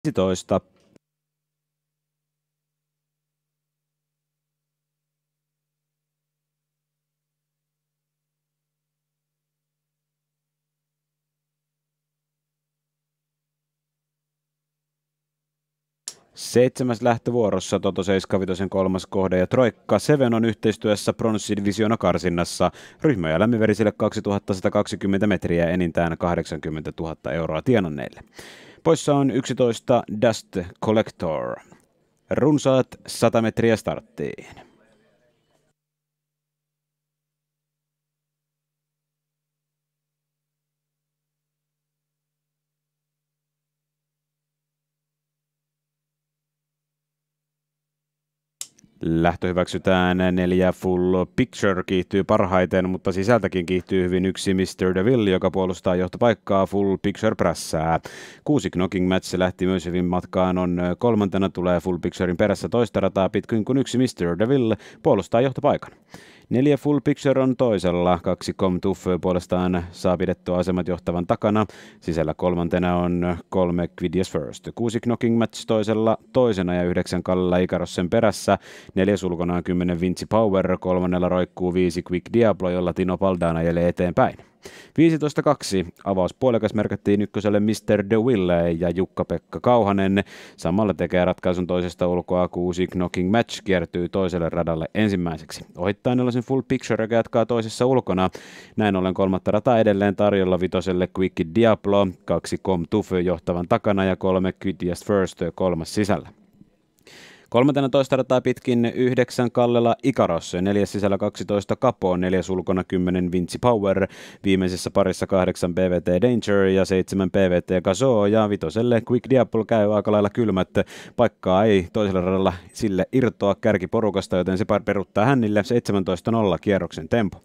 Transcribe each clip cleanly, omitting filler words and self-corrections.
15. Seitsemäs lähtövuorossa Toto 75 kolmas kohde ja Troikka Seven on yhteistyössä pronssidivisioona karsinnassa ryhmä- ja lämmiverisille 2120 metriä enintään 80 000 euroa tienanneille. Poissa on 11 Dust Collector. Runsaat 100 metriä starttiin. Lähtö hyväksytään. 4 Full Picture kiihtyy parhaiten, mutta sisältäkin kiihtyy hyvin 1 Mr. DeVille, joka puolustaa johtopaikkaa. Full Picture prässää. 6 Knocking Match lähti myös hyvin matkaan. Kolmantena tulee Full Picturein perässä toista rataa pitkin, kun 1 Mr. DeVille puolustaa johtopaikan. 4 Full Picture on toisella. 2 Com Tuff puolestaan saa pidettyä asemat johtavan takana. Sisällä kolmantena on 3 Quidias First. 6 Knocking Match toisena ja 9 Kalla Ikaros sen perässä. 4 ulkona on 10 Vinci Power. Kolmannella roikkuu 5 Quick Diablo, jolla Tino Paldana ajelee eteenpäin. 15.2. Avauspuolikas merkattiin ykköselle Mr. DeVille ja Jukka-Pekka Kauhanen. Samalla tekee ratkaisun toisesta ulkoa. 6 Knocking Match kiertyy toiselle radalle ensimmäiseksi. Ohittaa 4 Full Picture, joka jatkaa toisessa ulkona. Näin ollen kolmatta rataa edelleen tarjolla vitoselle Quick Diablo, 2 Com Tuff johtavan takana ja 3 Quidias First kolmas sisällä. 13 rataa pitkin 9 Kallela Ikaros, 4 sisällä 12 Capo, 4 ulkona 10 Vinci Power, viimeisessä parissa 8 PVT Danger ja 7 PVT Gazo ja vitoselle Quick Diablo käy aika lailla kylmät. Paikkaa ei toisella radalla sille irtoa kärkiporukasta, joten se peruttaa hänille 17.0 kierroksen tempo.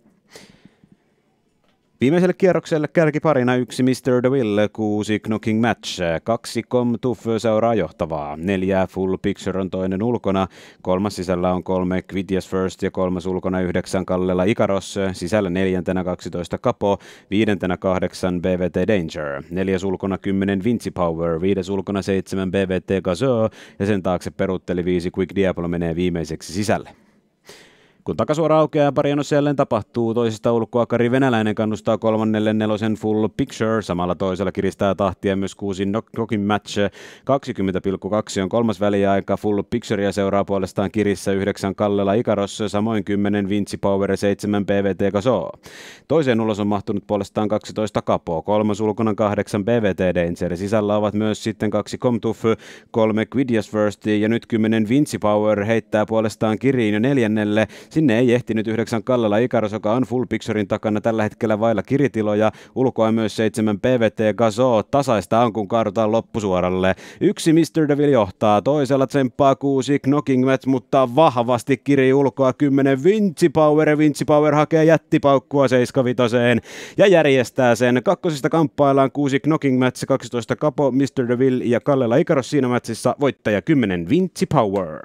Viimeiselle kierrokselle kärkiparina 1 Mr. DeVille, 6 Knocking Match, 2 Com Tuff seuraa johtavaa, 4 Full Picture on toinen ulkona, kolmas sisällä on 3 Quidias First ja kolmas ulkona 9 Kallela Ikaros, sisällä 4 12 Capo, 5 8 BVT Danger, 4 ulkona 10 Vinci Power, 5 ulkona 7 BVT Gazo ja sen taakse perutteli 5 Quick Diablo menee viimeiseksi sisälle. Kun takasuora aukeaa, pariannossa jälleen tapahtuu. Toisesta ulkoa Kari Venäläinen kannustaa kolmannelle 4 Full Picture. Samalla toisella kiristää tahtia myös 6 Knocking Match. 20,2 on kolmas väliaika. Full Picturea seuraa puolestaan kirissä 9 Kallela Ikaros, samoin 10 Vinci Power ja 7 PVT Gazo. Toiseen ulos on mahtunut puolestaan 12 Capo. Kolmas ulkona 8 PVT Danger. Sisällä ovat myös sitten 2 Com Tuff, 3 Quidias First ja nyt 10 Vinci Power heittää puolestaan kiriin jo neljännelle. Sinne ei ehtinyt 9 Kallela Ikaros, joka on Full Picturein takana tällä hetkellä vailla kiritiloja. Ulkoa myös 7 PVT Gazo. Tasaista on, kun kaadutaan loppusuoralle. 1 Mr. DeVille johtaa. Toisella tsemppaa 6 Knocking Match, mutta vahvasti kiri ulkoa 10 Vinci Power. Vinci Power hakee jättipaukkua 75 ja järjestää sen. Kakkosista kamppaillaan 6 Knocking Match, 12 Capo, Mr. DeVille ja Kallela Ikaros siinä matchissa. Voittaja 10 Vinci Power.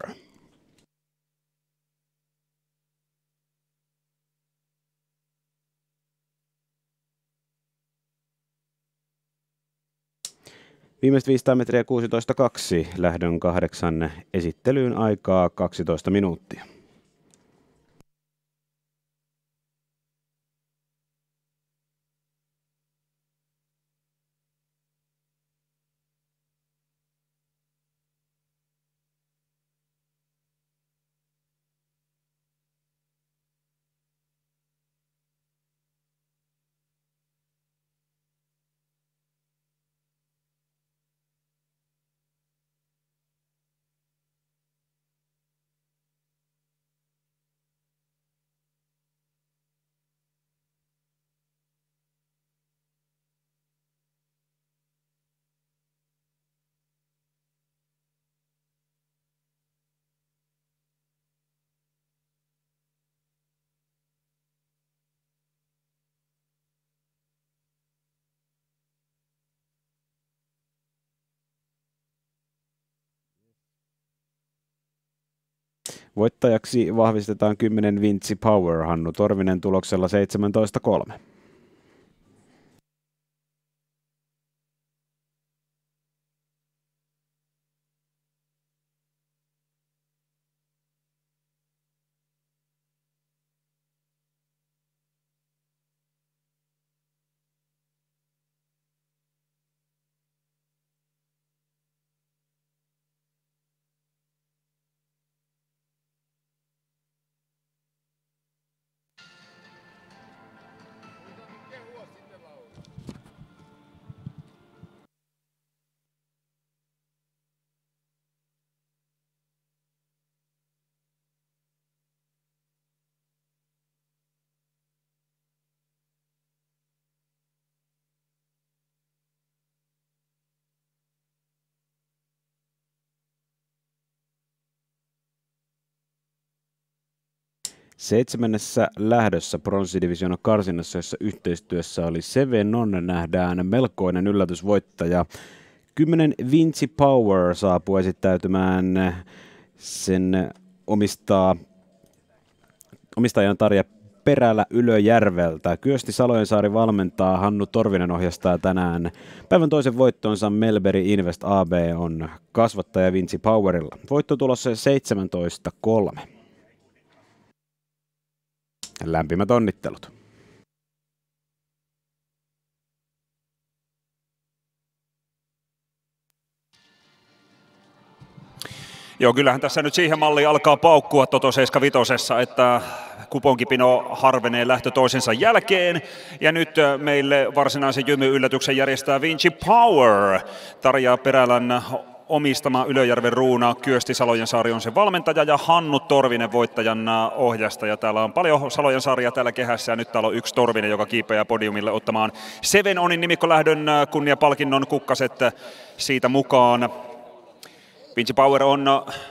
Viimeiset 500 metriä 16.2, lähdön 8 esittelyyn aikaa 12 minuuttia. Voittajaksi vahvistetaan 10 Vinci Power, Hannu Torvinen tuloksella 17.3. 7. lähdössä pronssidivisioona karsinnassa, jossa yhteistyössä oli Sevenon, nähdään melkoinen yllätysvoittaja. 10 Vinci Power saapuu esittäytymään. Sen omistajan Tarja Perälä Ylöjärveltä. Kyösti Salojensaari valmentaa, Hannu Torvinen ohjastaa tänään. Päivän toisen voittonsa Melberry Invest AB on kasvattaja Vinci Powerilla. Voitto tulossa 17-3. Lämpimät onnittelut. Joo, kyllähän tässä nyt siihen malliin alkaa paukkua Toto 75, että kuponkipino harvenee lähtö toisensa jälkeen. Ja nyt meille varsinaisen jymy-yllätyksen järjestää Vinci Power. Tarja Perälän omistama Ylöjärven Ruuna, Kyösti Salojensaari on se valmentaja ja Hannu Torvinen voittajan ohjastaja. Täällä on paljon Salojensaaria täällä kehässä ja nyt täällä on yksi Torvinen, joka kiipeää podiumille ottamaan Sevenonin nimikkolähdön kunniapalkinnon kukkaset siitä mukaan. Vinci Power on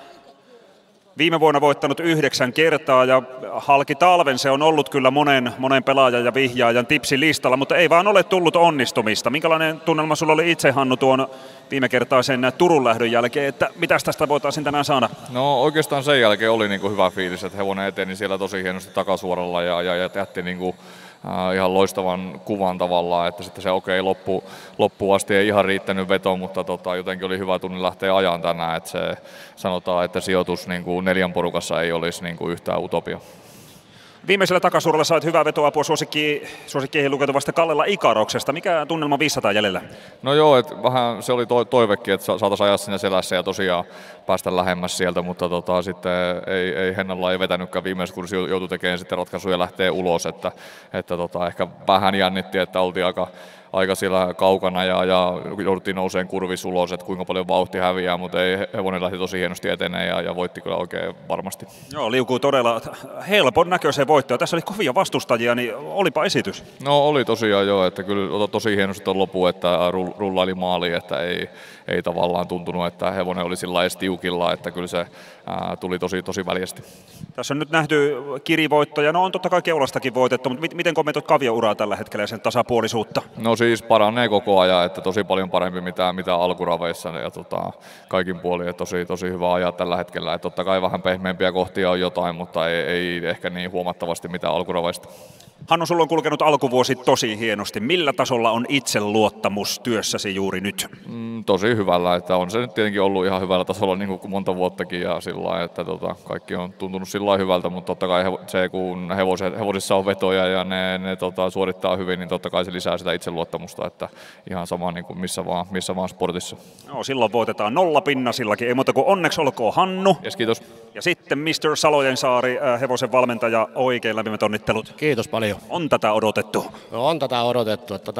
viime vuonna voittanut 9 kertaa ja halki talven se on ollut kyllä monen pelaajan ja vihjaajan tipsilistalla, mutta ei vaan ole tullut onnistumista. Minkälainen tunnelma sulla oli itse, Hannu, tuon viime kertaisen Turun lähdön jälkeen, että mitäs tästä voitaisiin tänään saada? No oikeastaan sen jälkeen oli niinku hyvä fiilis, että hevonen eteni siellä tosi hienosti takasuoralla ja jätti niinku ihan loistavan kuvan tavallaan, että sitten se loppuun asti ei ihan riittänyt veto, mutta jotenkin oli hyvä tunne lähteä ajan tänään, että se sanotaan, että sijoitus niin kuin 4 porukassa ei olisi niin kuin yhtään utopia. Viimeisellä takasuoralla sait hyvää vetoapua suosikkeihin lukeutuvasta Kallela Ikaroksesta. Mikä tunnelma 500 jäljellä? No joo, että vähän se oli toivekin, että saataisiin ajaa sinne selässä ja tosiaan päästä lähemmäs sieltä, mutta sitten ei Hennalla ei vetänytkään viimeisessä, kun joutui tekemään sitten ratkaisuja ja lähtee ulos, että ehkä vähän jännitti, että oltiin aika siellä kaukana ja jouduttiin nouseen kurvissa ulos, että kuinka paljon vauhti häviää, mutta ei, hevonen lähti tosi hienosti eteneen ja voitti kyllä oikein varmasti. Joo, liukuu todella helpon näköiseen voittoon. Tässä oli kovia vastustajia, niin olipa esitys. No oli tosiaan joo, että kyllä tosi hienosti tuon loppu, että rullaili maaliin, että ei tavallaan tuntunut, että hevonen oli sillä lailla tiukilla, että kyllä se tuli tosi väljästi. Tässä on nyt nähty kirivoittoja, no on totta kai keulastakin voitettu, mutta miten kommentoit Kavio-uraa tällä hetkellä ja sen tasapuolisuutta? No siis paranee koko ajan, että tosi paljon parempi mitä alkuraveissa ja kaikin puolin, että tosi hyvä ajaa tällä hetkellä. Että totta kai vähän pehmeämpiä kohtia on jotain, mutta ei ehkä niin huomattavasti mitä alkuraveista. Hannu, sulla on kulkenut alkuvuosi tosi hienosti. Millä tasolla on itseluottamus työssäsi juuri nyt? Tosi hyvällä, että on se nyt tietenkin ollut ihan hyvällä tasolla niin kuin monta vuottakin ja sillä lailla, että kaikki on tuntunut sillä lailla hyvältä, mutta totta kai se kun hevosissa on vetoja ja ne suorittaa hyvin, niin totta kai se lisää sitä itseluottamusta, että ihan sama niin kuin missä vaan sportissa. No, silloin voitetaan 0 pinnasillakin, ei muuta kuin onneksi olkoon Hannu. Yes, kiitos. Ja sitten Mr. Salojensaari, hevosen valmentaja, oikein lämpimät onnittelut. Kiitos paljon. On tätä odotettu? No on tätä odotettu. Että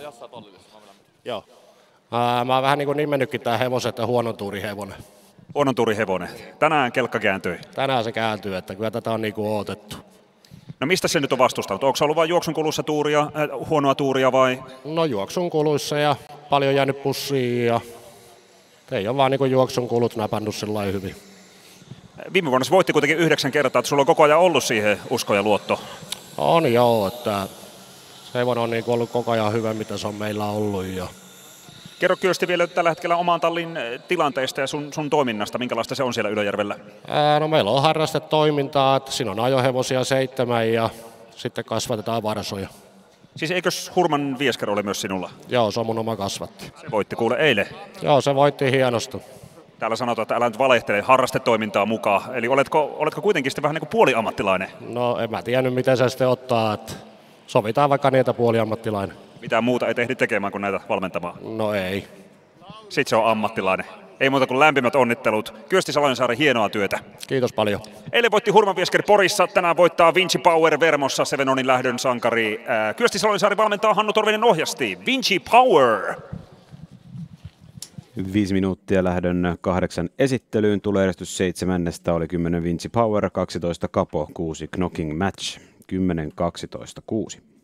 Joo. Mä oon vähän niin kuin nimennytkin tää hevosen, että huonon tuurin hevonen. Huonon tuurin hevonen. Tänään kelkka kääntyi. Tänään se kääntyy, että kyllä tätä on niin kuin odotettu. No mistä se nyt on vastustanut? Onko se ollut vain juoksun kulussa huonoa tuuria vai? No juoksun kuluissa ja paljon jäänyt pussiin ja ei ole vaan niin kuin juoksun kulut napannut sillä hyvin. Viime vuonna se voitti kuitenkin 9 kertaa, että sulla on koko ajan ollut siihen usko ja luotto. On joo, että se hevonen on niin kuin ollut koko ajan hyvä, mitä se on meillä ollut. Ja kerro Kyösti vielä tällä hetkellä oman tallin tilanteesta ja sun toiminnasta, minkälaista se on siellä Ylöjärvellä? No meillä on harrastetoimintaa, että siinä on ajohevosia 7 ja sitten kasvatetaan varsoja. Siis eikös Hurman Viesker ole myös sinulla? Joo, se on mun oma kasvatti. Se voitti kuule eilen. Joo, se voitti hienosti. Täällä sanotaan, että älä nyt valehtele harrastetoimintaa mukaan. Eli oletko kuitenkin sitten vähän niin kuin puoliammattilainen? No en mä tiennyt miten se sitten ottaa, että sovitaan vaikka niitä puoliammattilainen. Mitään muuta ei tehdi tekemään kuin näitä valmentamaan? No ei. Sitten se on ammattilainen. Ei muuta kuin lämpimät onnittelut. Kyösti Salojensaari, hienoa työtä. Kiitos paljon. Eilen voitti Hurman Viesker Porissa, tänään voittaa Vinci Power Vermossa, Sevenonin lähdön sankari. Kyösti Salojensaari valmentaa, Hannu Torvinen ohjasti. Vinci Power! 5 minuuttia lähdön 8 esittelyyn. Tuleeristys 7. oli 10 Vinci Power, 12 Capo, 6 Knocking Match, 10-12-6.